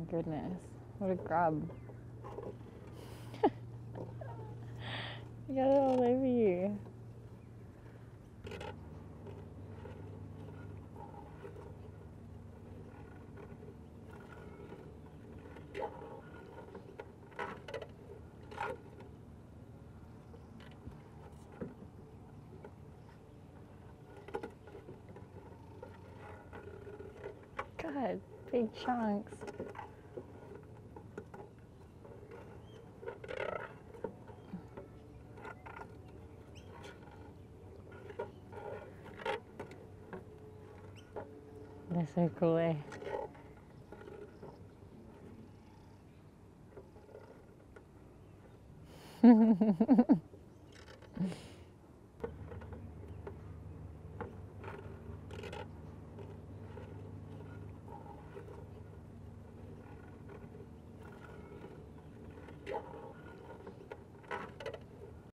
goodness. What a grub. You got it all over you. God, big chunks. They're so cool, eh?